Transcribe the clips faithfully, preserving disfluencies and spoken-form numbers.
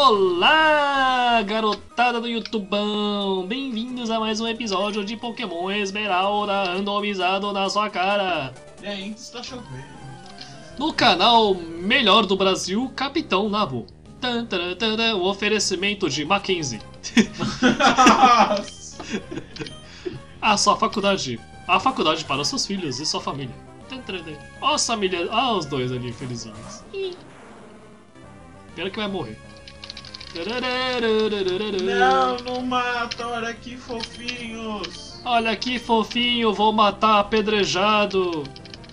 Olá, garotada do YouTubão! Bem-vindos a mais um episódio de Pokémon Esmeralda randomizado na sua cara! E ainda está chovendo. No canal melhor do Brasil, Capitão Nabo. Tan, tan, tan, tan, o oferecimento de Mackenzie. A sua faculdade. A faculdade para seus filhos e sua família. Olha as famílias. Olha os dois ali felizinhos. Pena que vai morrer. Não, não mata, olha que fofinhos. Olha que fofinho, vou matar apedrejado.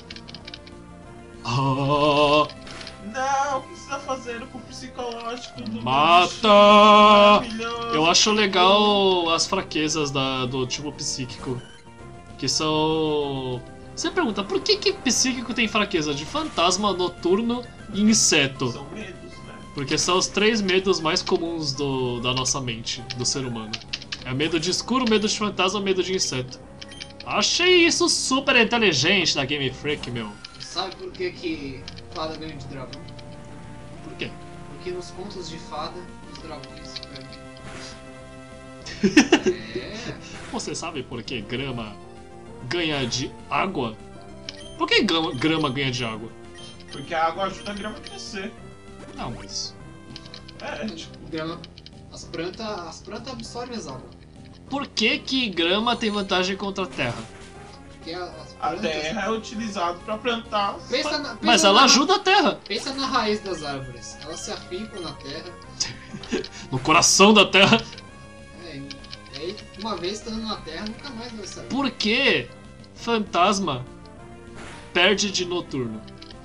Oh. Não, o que você está fazendo com o psicológico do Mata! bichinho? Eu acho legal as fraquezas da, do tipo psíquico. Que são... Você pergunta, por que que psíquico tem fraqueza de fantasma, noturno e inseto? São medos, né? Porque são os três medos mais comuns do, da nossa mente, do ser humano. É medo de escuro, medo de fantasma, medo de inseto. Achei isso super inteligente da Game Freak, meu. Sabe por que que fada ganha de dragão? Por quê? Porque nos contos de fada, os dragões perdem. É. Você sabe por que grama ganha de água? Por que grama, grama ganha de água? Porque a água ajuda a grama a crescer. Não, mas... É, tipo, Grama, as plantas as planta absorvem as águas. Por que que grama tem vantagem contra a terra? Porque as a plantas... terra é utilizada para plantar. Pensa na, pensa Mas ela na, ajuda a terra. Pensa na raiz das árvores. Elas se afincam na terra. No coração da terra. É, e aí, uma vez estando na terra, nunca mais vai sair. Por que fantasma perde de noturno?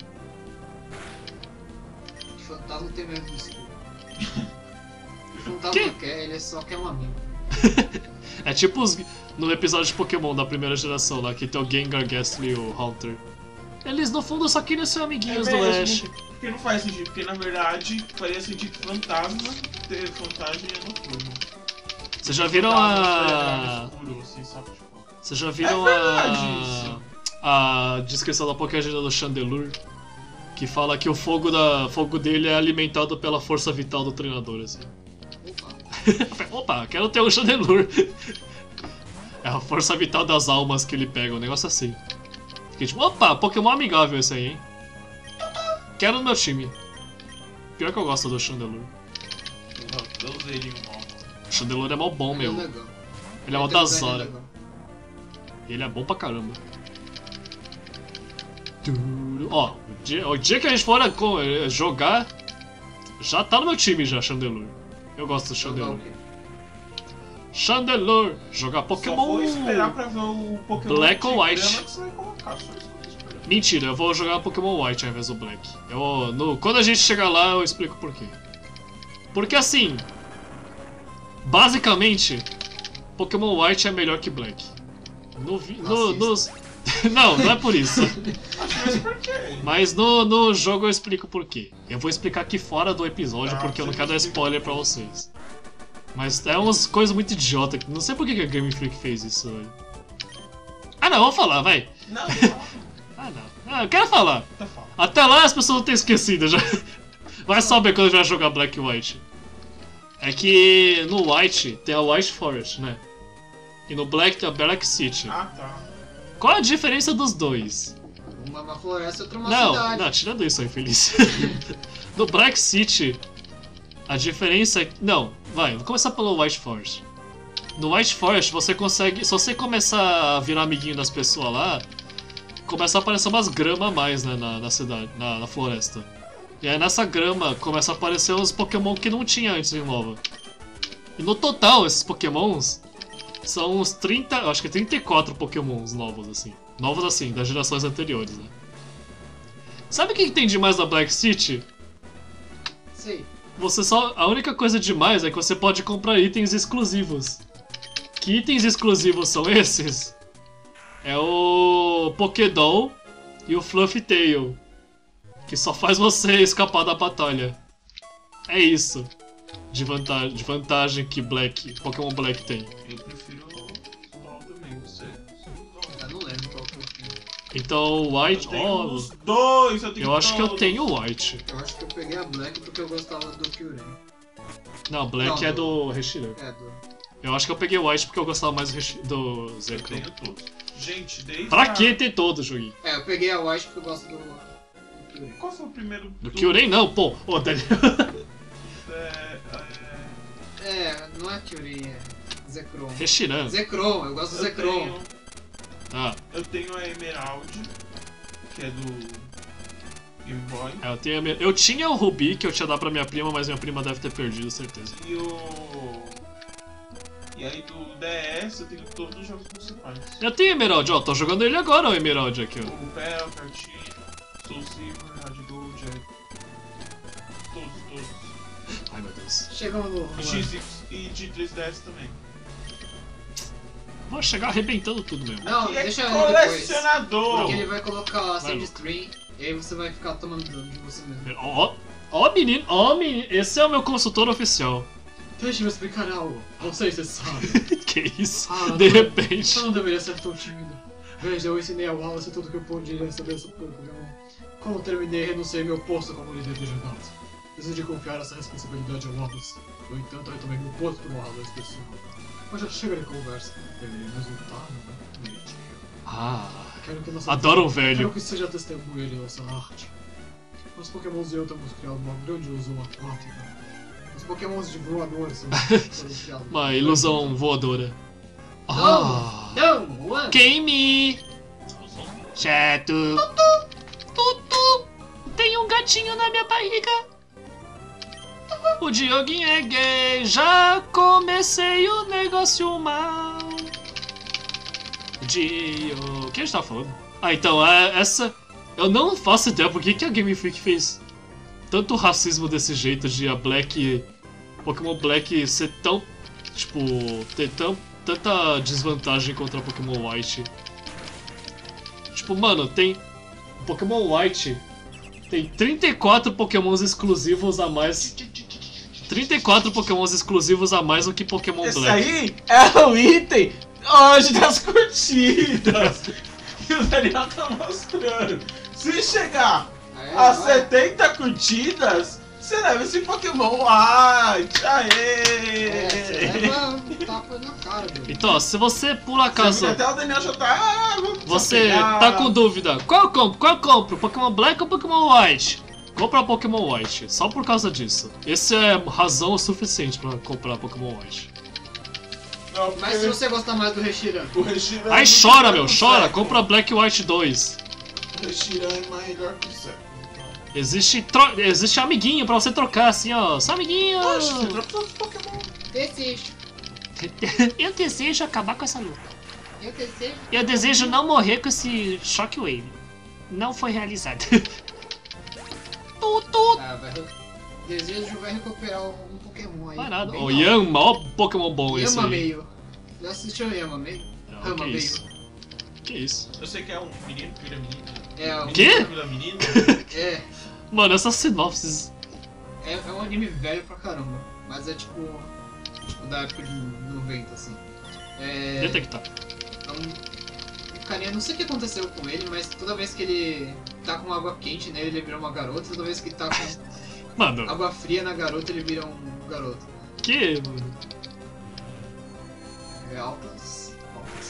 O fantasma tem medo do escuro. O fantasma Que? quer, ele só quer um amigo. É tipo os, no episódio de Pokémon da primeira geração lá, que tem o Gengar, Gastly e o Haunter. Eles no fundo só queriam ser amiguinhos É do mesmo, Ash. Porque não faz sentido, porque na verdade faria sentido que fantasma ter vantagem é noturno. Vocês já viram a... Vocês já viram É verdade a... isso. a descrição da Pokéagenda do Chandelure? Que fala que o fogo, da... fogo dele é alimentado pela força vital do treinador, assim. Opa. Opa, quero ter o Chandelure. É a força vital das almas que ele pega, um negócio assim. Fiquei tipo, opa, Pokémon amigável esse aí, hein? Quero no meu time. Pior que eu gosto do Chandelure. Eu usei ele mal. O Chandelure é mó bom, Ele é meu. legal. Ele é mó tem um das design horas. legal. Ele é bom pra caramba. Turu- Ó, o dia, o dia que a gente for co- eh, jogar, já tá no meu time já, Chandelure. Eu gosto do Jogar o Chandelure. quê? Chandelure! Jogar Só Pokémon! vou esperar pra ver o Pokémon Black de ou White? grama que você vai colocar, só isso que eu tô esperando. Mentira, eu vou jogar Pokémon White ao invés do Black. Eu, no, quando a gente chegar lá, eu explico por quê. Porque assim, basicamente, Pokémon White é melhor que Black. No, vi- no, nos... Não, não é por isso. Acho mesmo por quê? Mas no, no jogo eu explico por quê. Eu vou explicar aqui fora do episódio, Ah, porque eu não você quero dar explica. spoiler pra vocês. Mas é umas coisas muito idiota. Não sei por que que a Game Freak fez isso, velho. Ah não, vou falar, vai. Não, não, Ah não, ah, eu quero falar. tá falando. Até lá as pessoas vão ter esquecido já. Vai saber quando a gente vai jogar Black e White. É que no White tem a White Forest, né? E no Black tem a Black City. Ah, tá. Qual a diferença dos dois? Uma uma floresta e outra uma Não, cidade. não, tirando isso aí, infeliz. No Black City, a diferença é... Não, vai, vou começar pelo White Forest. No White Forest, você consegue... Se você começar a virar amiguinho das pessoas lá, começa a aparecer umas gramas a mais, né, na, na cidade, na, na floresta. E aí nessa grama começa a aparecer uns Pokémon que não tinha antes em Nova. E no total, esses Pokémons são uns trinta, eu acho que trinta e quatro Pokémons novos, assim. Novos assim, das gerações anteriores, né? Sabe o que que tem demais na Black City? Sei. Você só. A única coisa demais é que você pode comprar itens exclusivos. Que itens exclusivos são esses? É o Pokédoll e o Fluffy Tail. Que só faz você escapar da batalha. É isso. De vantagem, de vantagem que Black, Pokémon Black tem. Eu prefiro o Ball também, você. Eu não lembro qual que eu tenho. Então, Eu White. tenho ó, os dois, eu tenho eu acho que eu todos. tenho White. Eu acho que eu peguei a Black porque eu gostava do Kyurem. Não, Black Não, é do- do Reshiram. É, do... Eu acho que eu peguei o White porque eu gostava mais do, Reshi- do Eu Zekrom. tenho todos. Gente, desde Pra a- que ter todo, joguinho? É, eu peguei a White porque eu gosto do... do Kyurem. Qual foi o primeiro? Do Kyurem não, pô. Ô, Daniel. É, é... É, não é Kyurem, é Zekrom. Reshiram. Zekrom, eu gosto do Eu Zekrom. tenho, Ah, eu tenho a Emerald, que é do Game Boy. é, eu, tenho a minha- eu tinha o Ruby que eu tinha dado pra minha prima, mas minha prima deve ter perdido, certeza. E o... E aí do D S eu tenho todos os jogos principais. Eu tenho Emerald, ó, tô jogando ele agora, o Emerald aqui, ó. O Pearl, Cartinha, Soul Silver, Hard Gold, é... Todos, todos. Ai, meu Deus. Chegamos no... O X Y e de três D S também. Vou chegar arrebentando tudo mesmo. Não, Que é deixa ele depois. colecionador! Porque ele vai colocar a save Vai, stream e aí você vai ficar tomando dano de você mesmo. Ó, ó, menino, ó, menino, esse é o meu consultor oficial. Deixa eu explicar algo. Não sei se você sabe. Que isso? Ah, De não. repente. Você não deveria ser tão tímido. Veja, eu ensinei a Wallace tudo que eu podia saber sobre o Pokémon. Quando terminei, renunciei meu posto como líder de ginásio. Decidi confiar essa responsabilidade a Wallace. No entanto, eu tomei meu posto por uma razão específica. Mas já chega de conversa. Deveríamos lutar, não é? Bonitinho. Ah, Quero que nossa adoro um Quero velho. que seja testemunha de nossa arte. Os Pokémons e eu temos criado uma grande ilusão aquática. Os Pokémons de voadores são foram criados. Uma ilusão voadora. Ah, Não, não, game. Chato. Tutu. Tem um gatinho na minha barriga. O Dioguinho é gay. Já comecei o negócio mal. Dio. O que a gente tava falando? Ah, então, é, essa. Eu não faço ideia por que, que a Game Freak fez tanto racismo desse jeito de a Black. Pokémon Black ser tão. Tipo. ter tão, tanta desvantagem contra Pokémon White. Tipo, mano, tem. Pokémon White tem trinta e quatro Pokémons exclusivos a mais. trinta e quatro Pokémons exclusivos a mais do que Pokémon Esse Black. aí é o item hoje das curtidas que o Daniel tá mostrando. Se chegar É, a vai. setenta curtidas, você leva esse Pokémon White. É, você Aê! leva um tapa na cara, meu. Então, ó, se você por acaso. Até o Daniel já tá. Ah, vamos Você pegar. tá com dúvida, qual eu compro? Qual eu compro? Pokémon Black ou Pokémon White? Compra Pokémon White, só por causa disso. Esse é razão suficiente pra comprar Pokémon White. Não, porque Mas se você gostar mais do Reshiram, o Reshiram Aí é muito chora, melhor meu, que o chora, Seco. compra Black White dois. O Reshiram é melhor que o Seco. Existe, tro... Existe amiguinho pra você trocar, assim, ó. Só amiguinho! Poxa, você troca todos os Pokémon. desejo. Eu desejo acabar com essa luta. Eu desejo. Eu desejo não morrer com esse Shockwave. Não foi realizado. Tutu! Ah, vai. Desejo vai recuperar um Pokémon aí. Não é nada. Bem O da hora. Yama, ó, Pokémon bom esse Yama aí. meio. Já assistiu o Yama meio? Não, Yama que meio. isso? Que isso? Eu sei que é um menino que vira menino. É, o- Quê? Que vira menino. É, Mano, essas sinopses. é, é um anime velho pra caramba. Mas é tipo. Tipo da época de noventa, assim. É. Detectar. É um, um carinha, não sei o que aconteceu com ele, mas toda vez que ele tá com água quente nele, ele vira uma garota. Toda vez que tá com Mano, água fria na garota, ele vira um garoto. que. Mano? É altas. Altas.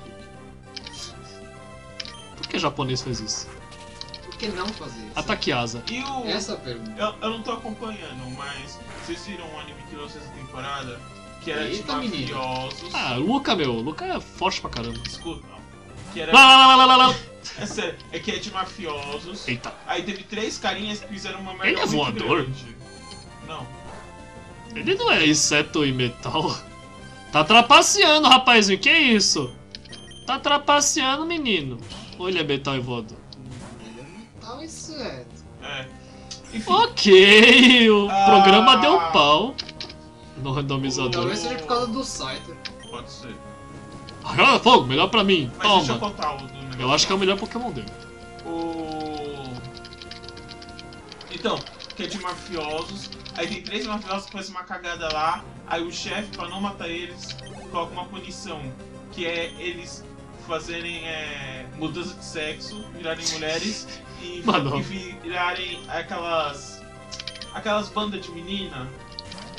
Por que japonês fez isso? Por que não fazer isso? Ataque asa. E o. Essa é a pergunta. Eu, eu não tô acompanhando, mas vocês viram um anime que lançou essa temporada? Que era de Eita, menino. mafiosos. Ah, Luca, meu. Luca é forte pra caramba. Escuta, não. Que era. Lá, lá, lá, lá, lá, lá. É sério, é que é de mafiosos. Eita. Aí teve três carinhas que fizeram uma merda Ele é muito voador? grande. Não. Ele não é inseto e metal. Tá trapaceando, rapazinho. Que isso? Tá trapaceando, menino. Ou ele é metal e voador? Ele é metal e inseto. É. Enfim. Ok, o Ah. programa deu pau no randomizador. Talvez seja por causa do Scyther. Pode ser. Ah, fogo, melhor pra mim. Mas deixa eu Toma. contar o do negócio. Eu acho que é o melhor Pokémon dele. O... Então, que é de mafiosos. Aí tem três mafiosos que fazem uma cagada lá. Aí o chefe, pra não matar eles, coloca uma punição. Que é eles fazerem é, mudança de sexo, virarem mulheres e, Mano. e virarem aquelas. aquelas bandas de menina.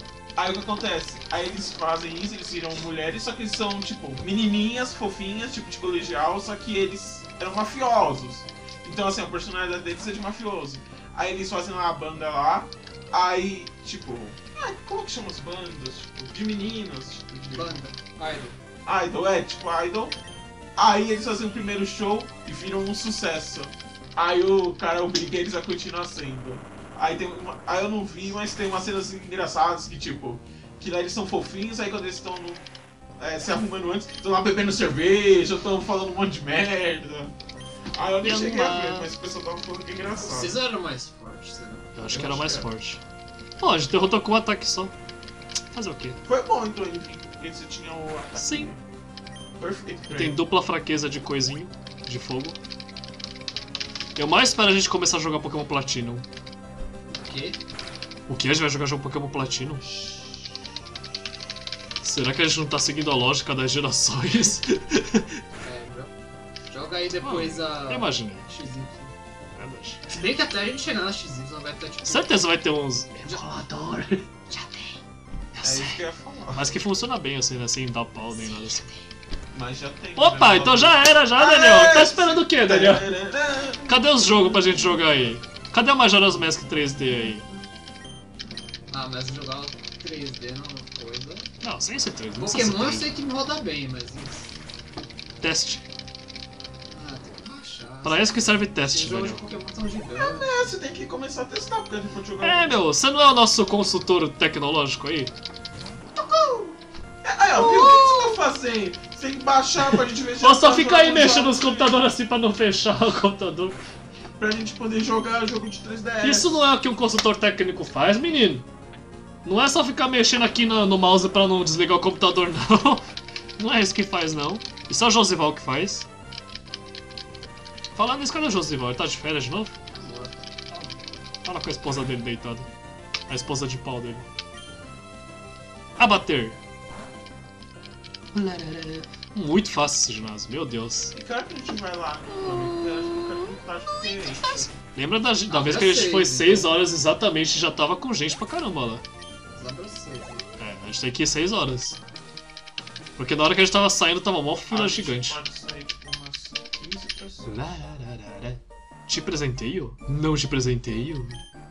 Aí o que acontece? Aí eles fazem isso, eles viram mulheres, só que eles são, tipo, menininhas, fofinhas, tipo de colegial, só que eles eram mafiosos. Então, assim, a personalidade deles é de mafioso. Aí eles fazem lá a banda lá, aí, tipo... Ah, como que chama as bandas? Tipo, de meninas, tipo, de... Banda. Idol. Idol, é, tipo Idol. Aí eles fazem o primeiro show e viram um sucesso. Aí o cara obriga eles a continuar sendo. Aí tem uma, aí eu não vi, mas tem umas cenas engraçadas que tipo, que lá eles são fofinhos, aí quando eles estão é, se arrumando antes, estão lá bebendo cerveja, estão falando um monte de merda. Aí eu nem Eu cheguei a não- ver, mas o pessoal tava falando que é engraçado. Vocês eram mais fortes, né? Eu acho Eu que era acho mais que era. forte. Pô, a gente derrotou com um ataque só. Fazer o quê? Foi bom então, enfim, porque você tinha o ataque Sim. perfeito pra Tem ele. dupla fraqueza de coisinho, de fogo. Eu mais espero a gente começar a jogar Pokémon Platinum. O quê? O que? A gente vai jogar jogo Pokémon Platinum? Será que a gente não tá seguindo a lógica das gerações? É, bro. Joga aí depois a... Eu imaginei. X Y. Verdade. Se bem que até a gente chegar na X Y vai estar tipo... Certeza vai ter uns. Emulador. Já tem. É isso que eu ia falar. Mas que funciona bem assim, né? Sem dar pau nem nada assim. Mas já tem. Opa, né? então já era, já, Daniel. Tá esperando o quê, Daniel? Cadê os jogos pra gente jogar aí? Cadê o Majora's Mask três D aí? Ah, mas jogar três D não é coisa... Não, sem ser três D. Não precisa ser Pokémon eu três D. sei que me roda bem, mas isso... Teste. Ah, tem que baixar. Pra isso que serve Esses teste, jogos de Daniel. Pokémon são gigantes. É, você tem que começar a testar, porque depois de jogar. É, meu, você não é o nosso consultor tecnológico aí? É, o que você tá fazendo? Você tem que baixar pra gente ver se Ou só tá fica aí jogando mexendo nos jogos computadores assim pra não fechar o computador. Pra gente poder jogar jogo de três D S. Isso não é o que um consultor técnico faz, menino. Não é só ficar mexendo aqui no, no mouse pra não desligar o computador, não. Não é isso que faz, não. Isso é o Josival que faz. Falando nisso, cadê o Josival? Ele tá de férias de novo? Fala com a esposa dele deitada. A esposa de pau dele. Abater. Muito fácil esse ginásio, meu Deus. E claro que a gente vai lá, meu amigo. Eu acho que eu quero tentar diferente. Lembra da, da Ah, vez já que a gente sei, foi então. seis horas exatamente e já tava com gente pra caramba lá. Lá pra vocês, né? É, a gente tem que ir seis horas. Porque na hora que a gente tava saindo tava mó fila A gente gigante. Pode sair tipo umas quinze pessoas. Lararara. Te presenteio? Não te presenteio?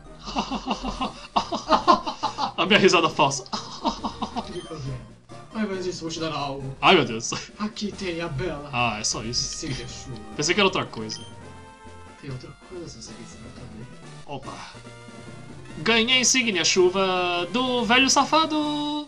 A minha risada falsa. Brincadeira. Ai, mas isso, vou te dar algo. Ai meu Deus. Aqui tem a Bela. Ah, é só isso. Sim, é chuva. Pensei que era outra coisa. Tem outra coisa se você quiser também. Opa. Ganhei insígnia chuva do velho safado.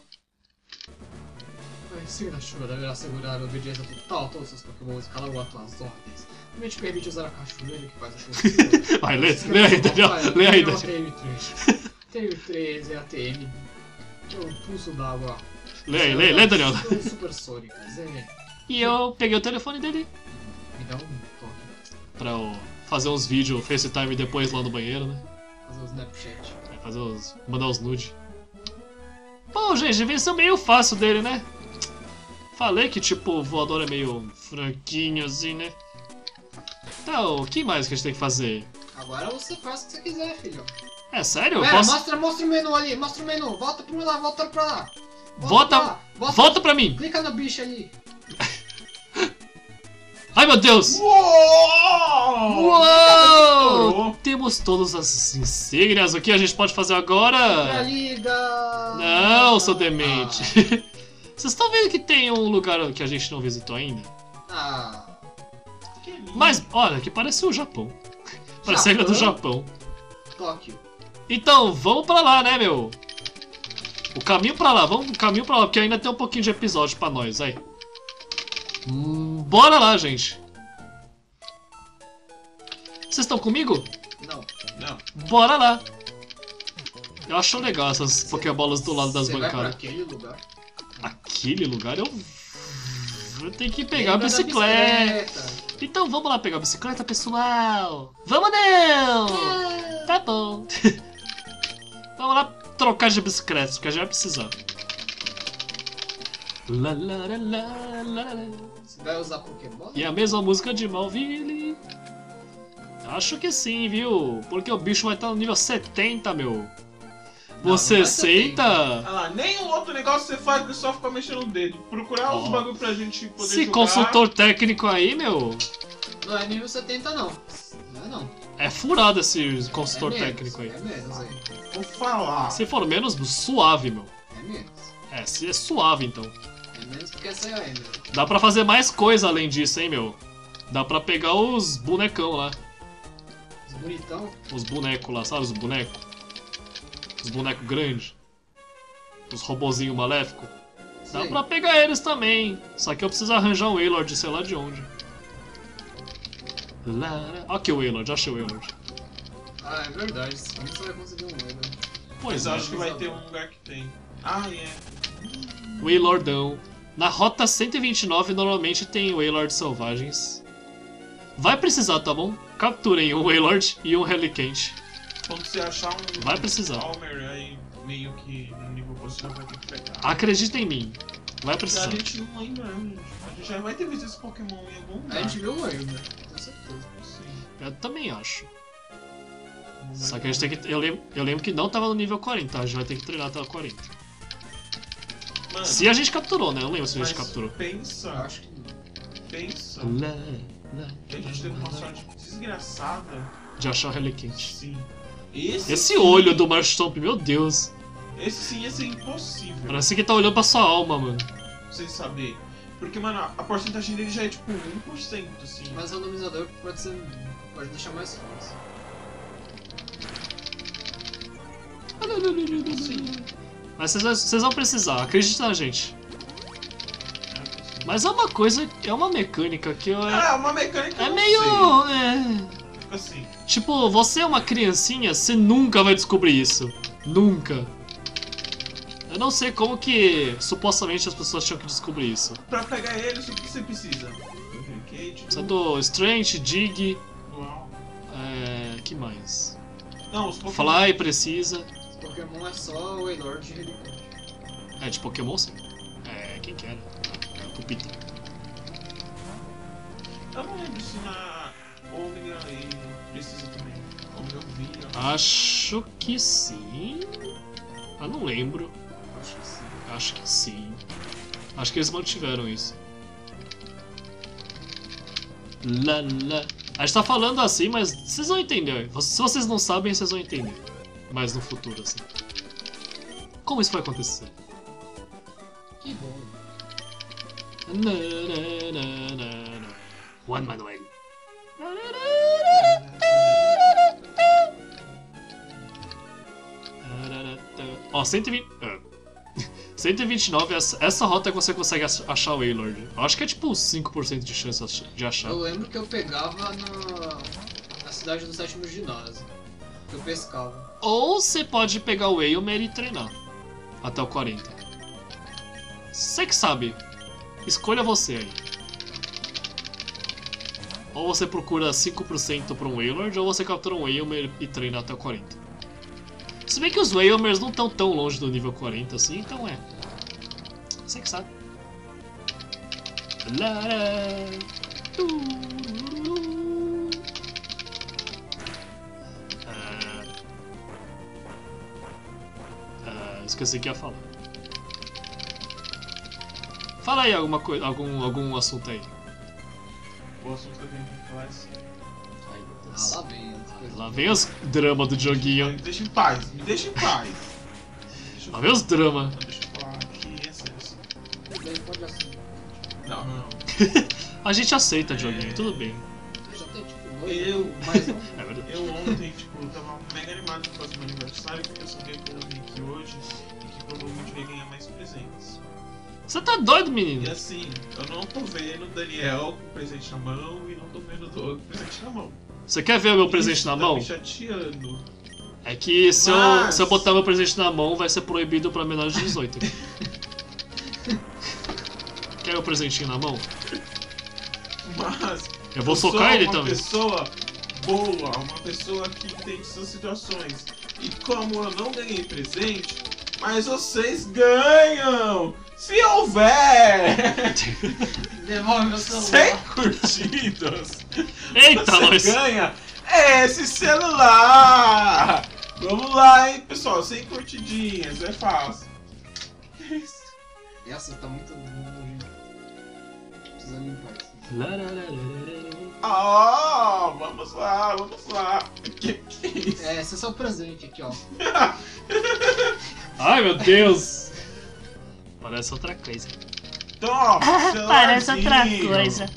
A insígnia chuva deverá assegurar a obediência total a todos os seus Pokémons e cada um às tuas ordens. Também te permite usar a cachoeira que faz a sua... Vai, lê, lê aí, Daniel. Lê aí, Daniel. T M três. T M três é a T M. É o pulso d'água. Lê aí, lê, lê, Daniel. São supersônicas, é. E eu peguei o telefone dele Me dá um toque. pra eu fazer uns vídeos FaceTime depois lá no banheiro, né? Fazer o Snapchat. É, fazer os. Mandar os nude. Pô, gente, venceu meio fácil dele, né? Falei que, tipo, o voador é meio franquinho assim, né? Então, o que mais que a gente tem que fazer? Agora você faz o que você quiser, filho. É sério? Eu Pera, posso. mostra, mostra o menu ali, mostra o menu. Volta pra lá, volta pra lá. Volta- pra lá. Volta, Volta pra mim! Clica no bicho ali. Ai meu Deus! Uou! Uou! Estourou. Temos todas as insígnias. O que a gente pode fazer Pra agora? liga. Não, seu demente. Vocês estão vendo que tem um lugar que a gente não visitou ainda? Ah. Que lindo. Mas, olha, que parece o Japão. Parece a ilha do Japão. Tóquio. Então, vamos pra lá, né, meu? O caminho pra lá, vamos o caminho pra lá, porque ainda tem um pouquinho de episódio pra nós, aí. Hum, bora lá, gente. Vocês estão comigo? Não. Não. Bora lá. Eu acho legal essas pokébolas do lado das Você vai pra bancadas. aquele lugar. Aquele lugar eu... Eu tenho que pegar a Lembra da bicicleta. bicicleta. Então vamos lá pegar a bicicleta, pessoal. Vamos não! Tá bom. Vamos lá trocar de bicicleta, porque a gente vai precisar. Lá, lá, lá, lá, lá, lá. Você vai usar Pokémon? E a mesma música de Malville? Acho que sim, viu? Porque o bicho vai estar no nível setenta, meu. Você não vai ter aceita? Olha lá, nenhum outro negócio você faz que só ficar mexendo o dedo. Procurar uns Ó. bagulho pra gente poder Esse jogar. consultor técnico aí, meu, Não é nível setenta, não. Não é, não. é furado esse consultor é menos, técnico aí. É menos aí. Vou falar. Se for menos, suave, meu. É menos. É, se é suave então. É menos porque é C A M. Dá pra fazer mais coisa além disso, hein, meu. Dá pra pegar os bonecão lá. Os bonitão. Os bonecos lá, sabe os bonecos? Os bonecos grandes. Os robozinhos maléficos. Dá Sei. pra pegar eles também. Só que eu preciso arranjar um Wailord, sei lá de onde. Lá- Aqui o Wailord, achei o Wailord. Ah, é verdade. Como você vai conseguir um Wailord? Pois Mas eu é, acho que vai ter um lugar que tem. Ah, é. Wailordão. Na rota cento e vinte e nove normalmente tem Wailord selvagens. Vai precisar, tá bom? Capturem um Wailord e um Reliquant. Quando você achar um. Vai precisar. Palmer aí, meio que no nível possível, vai ter que pegar. Acredita em mim. Vai A precisar. gente não lembra, né, gente? A gente já vai ter visto esse Pokémon em algum lugar. A gente viu o Wailord, com certeza. Sim. Eu também acho. Só que a gente tem que. Eu lembro, eu lembro que não tava no nível quarenta, a gente vai ter que treinar até o quarenta. Mano, Se a gente capturou, né? Eu não lembro se a mas gente capturou. pensa, Eu acho que não. pensa. Lá, lá, Que a gente teve uma sorte desgraçada. de achar o Reliquant. Sim. Esse, Esse sim- olho do Marshtomp, meu Deus. Esse sim ia ser impossível. Parece que tá olhando pra sua alma, mano. Sem saber. Porque, mano, a porcentagem dele já é tipo um por cento, assim. Mas o randomizador pode ser. Pode deixar mais fácil. Sim. Mas vocês, vocês vão precisar, acredita na gente. Mas é uma coisa, é uma mecânica que eu. É, É, uma mecânica é eu não meio. É, sei. Tipo assim. tipo, você é uma criancinha, você nunca vai descobrir isso. Nunca. Eu não sei como que supostamente as pessoas tinham que descobrir isso. Pra pegar eles, o que você precisa? Kate, Precisa do Strength, Dig, Uau. é. Que mais? Não, os Pokémon. Fly precisa. Esse Pokémon é só o Wailord e Reliquant. É, de Pokémon sim. É, quem que era? É, Pupita. Eu não lembro se na Omega ele precisa também. Como eu vi. eu- Acho que sim. Ah, não lembro. Acho que sim. Acho que sim. Acho que eles mantiveram isso. Lá, lá. A gente tá falando assim, mas vocês vão entender. Se vocês não sabem, vocês vão entender. Mais no futuro, assim. Como isso vai acontecer? Que bom. Na, na, na, na, na. Juan Manuel. Ó, cento e vinte. ah. cento e vinte e nove, essa, essa rota que você consegue ach- achar o Wailord. Eu acho que é tipo cinco por cento de chance ach- de achar. Eu lembro que eu pegava na, na cidade do sétimo ginásio. Que eu pescava. Ou você pode pegar o Wailmer e treinar até o quarenta. Você que sabe. Escolha você aí. Ou você procura cinco por cento pra um Wailord, ou você captura um Wailmer e treina até o quarenta. Se bem que os Wailmers não estão tão longe do nível quarenta assim, então é. Você que sabe. Lara, tururu. Ah, ah, esqueci o que ia falar. Fala aí alguma coisa, algum, algum assunto aí. O assunto que eu tenho que falar é assim. Ai, meu Ah, Deus. lá vem as coisas. Lá vem os drama do joguinho. Me deixa em paz, me deixa em paz. Deixa eu Lá vem os drama. Não, deixa eu falar aqui, é sério. assim. Tudo bem, pode assim. Não, não, não. A gente aceita joguinho, tudo bem. Já tem tipo dois. Eu- Mais um. É verdade. Eu ontem, tipo, eu tava mega animado por causa do meu aniversário, porque eu sabia que eu vim aqui hoje e que provavelmente eu ia ganhar mais presentes. Você tá doido, E menino? assim, eu não tô vendo o Daniel com presente na mão e não tô vendo o Doug com presente na mão. Você quer ver o meu presente Isso na tá mão? me chateando. É que se, eu, Mas- se eu botar meu presente na mão, vai ser proibido pra menores de dezoito. Quer meu presentinho na mão? Mas Eu vou eu sou socar ele uma também. pessoa boa, uma pessoa que entende suas situações. E como eu não ganhei presente, mas vocês ganham! Se houver Devolve meu cem celular. curtidas, Eita, você nós! ganha esse celular! Vamos lá, hein, pessoal. Sem curtidinhas, é fácil. Essa tá muito nojenta. Precisa limpar isso. Lá, lá, lá, lá, lá. Ah, vamos lá, vamos lá. Que que é isso? É, esse é só o presente aqui, ó. Ai, meu Deus! Parece outra coisa. Toma, Parece outra celularzinho. coisa.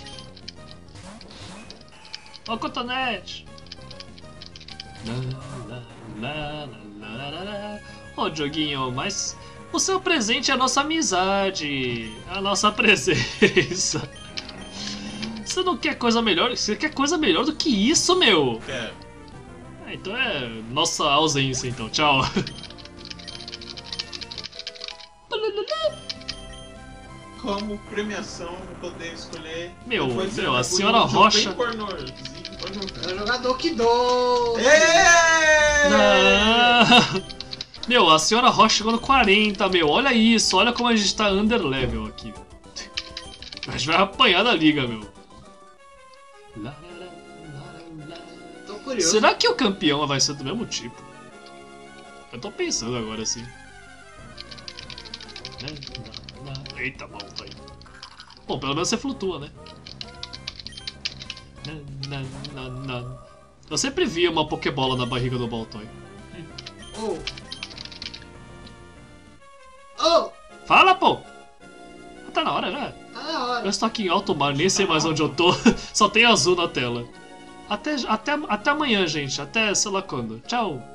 Ó, cotonete! Lá, lá, lá, lá, lá, lá, lá. Ô, Dioguinho, mas o seu presente é a nossa amizade, a nossa presença. Você não quer coisa melhor? Você quer coisa melhor do que isso, meu? Quero. Ah, então é nossa ausência, então. Tchau. Como premiação, vou poder escolher. Meu, Pode ser meu, a um senhora jogo Rocha- bem pornozinho, pode jogar. Vai jogar Doki Do! Êêêê! Não. Meu, a senhora Rocha chegou no quarenta, meu. Olha isso, olha como a gente tá under level aqui. A gente vai apanhar da liga, meu. Lá, lá, lá, lá. Tô curioso. Será que o campeão vai ser do mesmo tipo? Eu tô pensando agora assim. Eita, bom, tá aí. Bom, pelo menos você flutua, né? Eu sempre via uma Pokébola na barriga do Baltoy. Oh! Oh! Fala, pô! Tá na hora já. Tá na hora. Eu estou aqui em alto mar, nem sei mais onde eu tô. Só tem azul na tela. Até, até, até amanhã, gente. Até sei lá quando. Tchau.